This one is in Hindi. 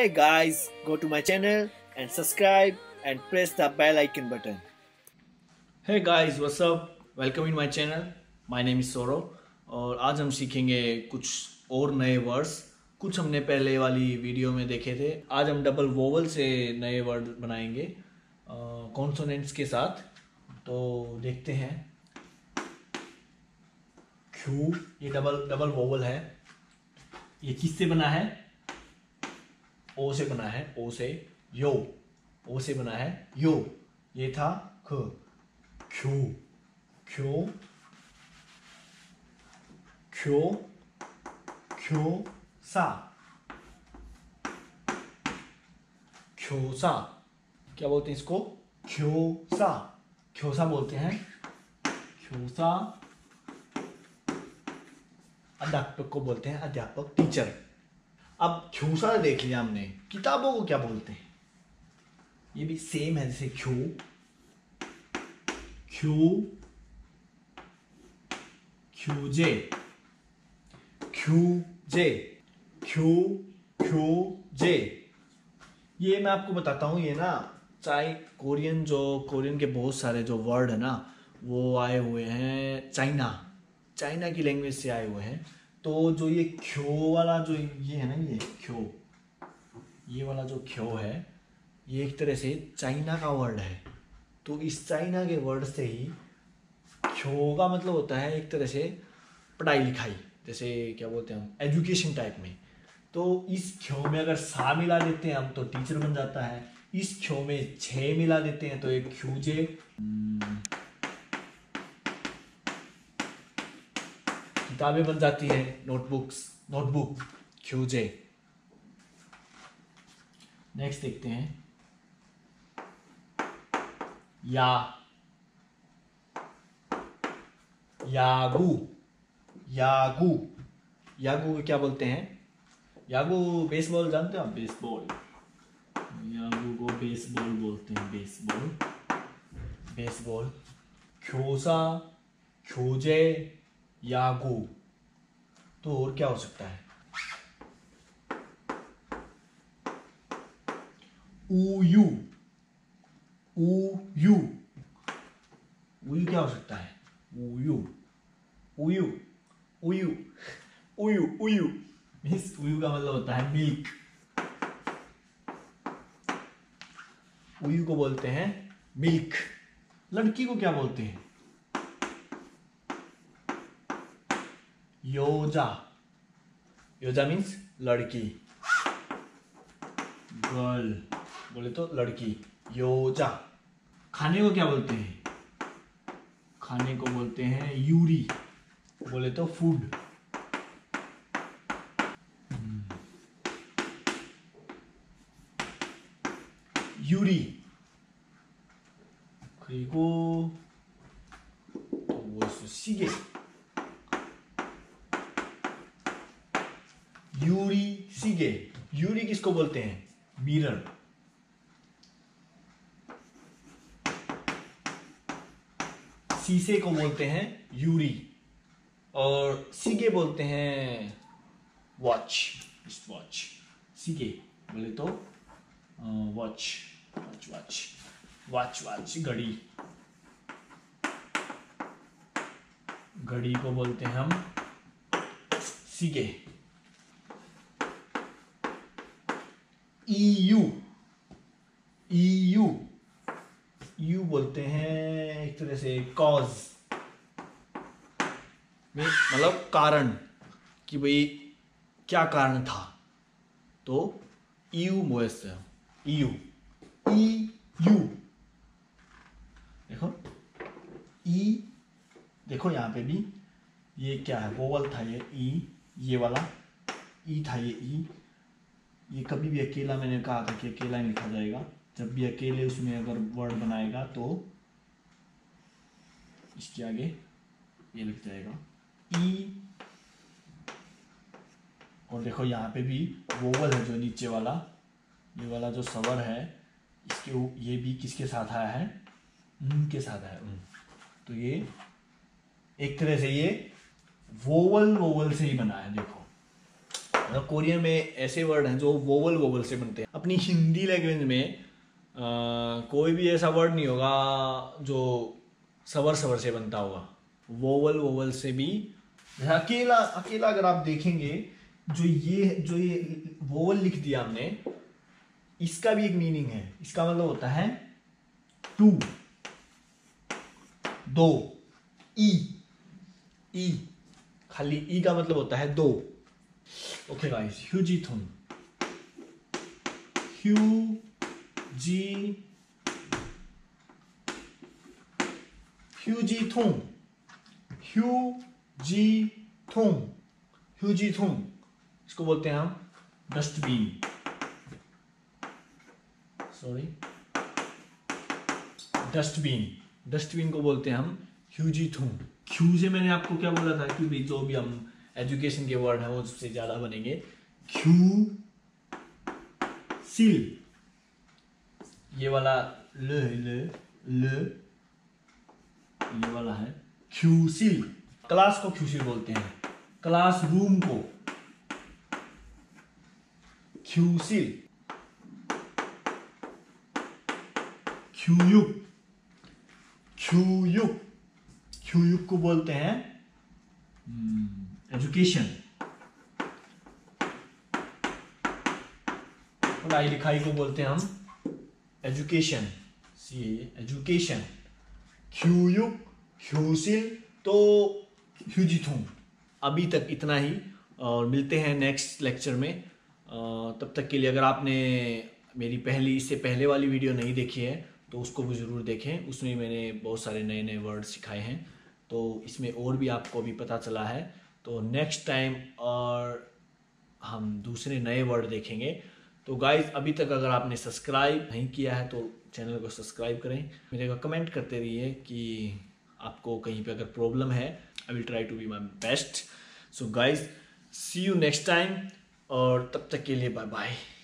Hi guys, go to my channel and subscribe and press the bell icon button. Hey guys, what's up? Welcome in my channel. My name is Soro और आज हम सीखेंगे कुछ और नए वर्ड्स। कुछ हमने पहले वाली वीडियो में देखे थे। आज हम डबल वोवल से नए वर्ड बनाएंगे कॉन्सोनेंट्स के साथ। तो देखते हैं। क्यू, ये डबल वोवल है। ये किससे बना है? ओ से बना है। ओ से यो, ओ से बना है यो। ये था ख। क्यू, क्यो, क्यो, क्यो सा, क्योसा। क्या बोलते हैं इसको? क्योसा, क्योसा बोलते हैं। क्योसा अध्यापक को बोलते हैं, अध्यापक, टीचर। अब क्योसा देख लिया हमने। किताबों को क्या बोलते हैं? ये भी सेम है, जैसे क्यू, क्यू, क्यूजे, क्यूजे, क्यू, क्यूजे। ये मैं आपको बताता हूँ। ये ना कोरियन के बहुत सारे जो वर्ड है ना, वो आए हुए हैं चाइना की लैंग्वेज से आए हुए हैं। तो जो ये क्यो वाला जो ये है ना, ये क्यो, ये वाला जो क्यो है, ये एक तरह से चाइना का वर्ड है। तो इस चाइना के वर्ड से ही क्यो का मतलब होता है एक तरह से पढ़ाई लिखाई, जैसे क्या बोलते हैं हम, एजुकेशन टाइप में। तो इस क्यो में अगर सा मिला देते हैं हम तो टीचर बन जाता है। इस क्यो में छे मिला देते हैं तो एक क्यूजे। किताबें बन जाती है, नोटबुक, क्यूजे। नेक्स्ट देखते हैं। यागू को क्या बोलते हैं? यागू बेसबॉल जानते हो आप? बेसबॉल, यागू को बेसबॉल बोलते हैं। बेसबॉल। क्योसा, क्योजे, यागू। तो और क्या हो सकता है? उयू क्या हो सकता है? उयू मीन्स उयू का मतलब होता है मिल्क। उयू को बोलते हैं मिल्क। लड़की को क्या बोलते हैं? योजा मीन्स लड़की, गर्ल बोले तो लड़की, योजा। खाने को क्या बोलते हैं? खाने को बोलते हैं यूरी, बोले तो फूड। यूरी। 그리고 또 뭐 있어? 시계. यूरी, सिगे। यूरी किसको बोलते हैं? मिरर। शीशे को बोलते हैं यूरी, और सिगे बोलते हैं वॉच, सिगे बोले तो वॉच, घड़ी को बोलते हैं हम सिगे। यू बोलते हैं एक तरह से कॉज, मतलब कारण, कि भाई क्या कारण था। तो यू बोलते हैं यू। देखो यहाँ पे भी ये क्या है? वोवल था ये ई, ये वाला ई था ये ई। ये कभी भी अकेला, मैंने कहा था कि अकेला नहीं लिखा जाएगा। जब भी अकेले उसमें अगर वर्ड बनाएगा तो इसके आगे ये लिख जाएगा ई। और देखो यहाँ पे भी वोवल है जो नीचे वाला, ये वाला जो स्वर है, इसके ये भी किसके साथ आया है? के साथ आया है। तो ये एक तरह से ये वोवल से ही बना है। देखो कोरियन में ऐसे वर्ड हैं जो वोवल से बनते हैं। अपनी हिंदी लैंग्वेज में कोई भी ऐसा वर्ड नहीं होगा जो सवर से बनता होगा। वोवल से भी अकेला अगर आप देखेंगे, जो ये वोवल लिख दिया हमने, इसका भी एक मीनिंग है। इसका मतलब होता है टू, दो। ई खाली ई का मतलब होता है दो। ओके गाइस, ह्यूजीथुंग, ह्यूजीथुंग इसको बोलते हैं हम डस्टबिन। सॉरी, डस्टबिन को बोलते हैं हम ह्यूजीथुंग। ख्यू से मैंने आपको क्या बोला था कि जो भी हम एजुकेशन के वर्ड है वो उससे ज्यादा बनेंगे। ख्यू सिल, ये वाला ल ये वाला है ख्यूसिल। क्लास को ख्यूसिल बोलते हैं, क्लासरूम को ख्यूसिल। ख्यूयुक को बोलते हैं एजुकेशन। पढ़ाई लिखाई को बोलते हैं हम एजुकेशन। एजुकेशन, ख्यूयुक, ख्यूसिल, तो ह्यूजीथुंग। अभी तक इतना ही, और मिलते हैं नेक्स्ट लेक्चर में। तब तक के लिए अगर आपने मेरी इससे पहले वाली वीडियो नहीं देखी है तो उसको भी ज़रूर देखें। उसमें मैंने बहुत सारे नए वर्ड सिखाए हैं, तो इसमें और भी आपको भी पता चला है। तो नेक्स्ट टाइम और हम दूसरे नए वर्ड देखेंगे। तो गाइज, अभी तक अगर आपने सब्सक्राइब नहीं किया है तो चैनल को सब्सक्राइब करें। मेरे को कमेंट करते रहिए कि आपको कहीं पे अगर प्रॉब्लम है। I will try to be my best. So guys, see you next time, और तब तक के लिए बाय बाय।